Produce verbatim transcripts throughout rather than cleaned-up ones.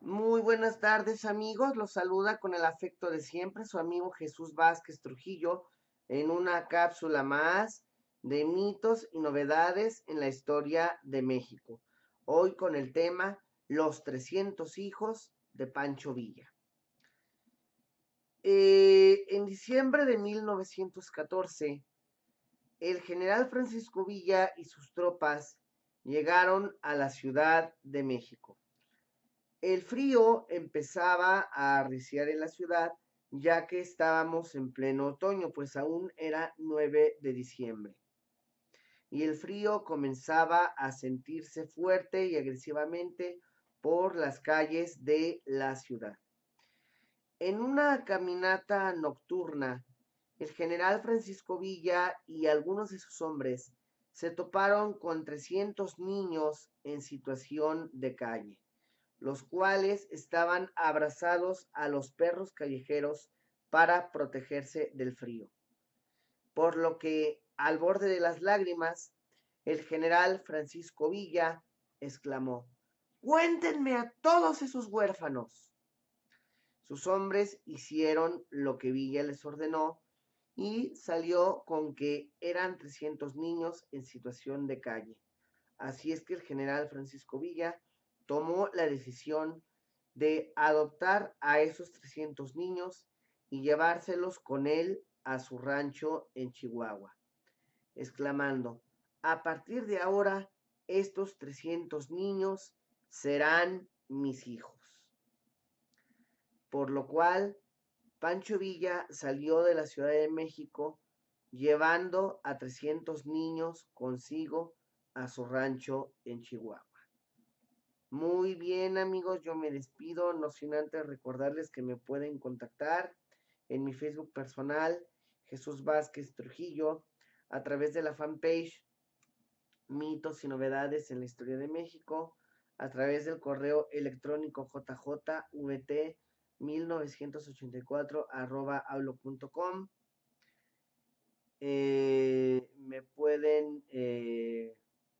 Muy buenas tardes, amigos. Los saluda con el afecto de siempre su amigo Jesús Vázquez Trujillo en una cápsula más de mitos y novedades en la historia de México. Hoy con el tema Los trescientos hijos de Pancho Villa. Eh, en diciembre de mil novecientos catorce, el general Francisco Villa y sus tropas llegaron a la Ciudad de México. El frío empezaba a arreciar en la ciudad, ya que estábamos en pleno otoño, pues aún era nueve de diciembre. Y el frío comenzaba a sentirse fuerte y agresivamente por las calles de la ciudad. En una caminata nocturna, el general Francisco Villa y algunos de sus hombres se toparon con trescientos niños en situación de calle, los cuales estaban abrazados a los perros callejeros para protegerse del frío. Por lo que, al borde de las lágrimas, el general Francisco Villa exclamó: ¡Cuéntenme a todos esos huérfanos! Sus hombres hicieron lo que Villa les ordenó y salió con que eran trescientos niños en situación de calle. Así es que el general Francisco Villa tomó la decisión de adoptar a esos trescientos niños y llevárselos con él a su rancho en Chihuahua, exclamando: a partir de ahora, estos trescientos niños serán mis hijos. Por lo cual, Pancho Villa salió de la Ciudad de México llevando a trescientos niños consigo a su rancho en Chihuahua. Muy bien, amigos, yo me despido, no sin antes recordarles que me pueden contactar en mi Facebook personal, Jesús Vázquez Trujillo, a través de la fanpage Mitos y Novedades en la Historia de México, a través del correo electrónico jjvt mil novecientos ochenta y cuatro arroba outlook punto com. Eh, me pueden eh,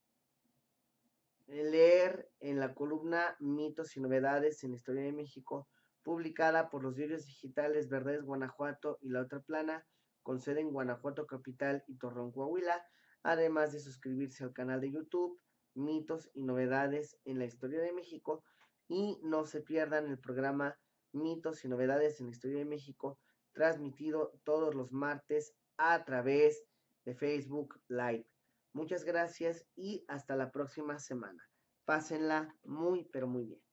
leer en la columna Mitos y Novedades en la Historia de México, publicada por los diarios digitales Verdades Guanajuato y La Otra Plana, con sede en Guanajuato Capital y Torreón, Coahuila, además de suscribirse al canal de YouTube Mitos y Novedades en la Historia de México, y no se pierdan el programa Mitos y Novedades en la Historia de México, transmitido todos los martes a través de Facebook Live. Muchas gracias y hasta la próxima semana. Pásenla muy, pero muy bien.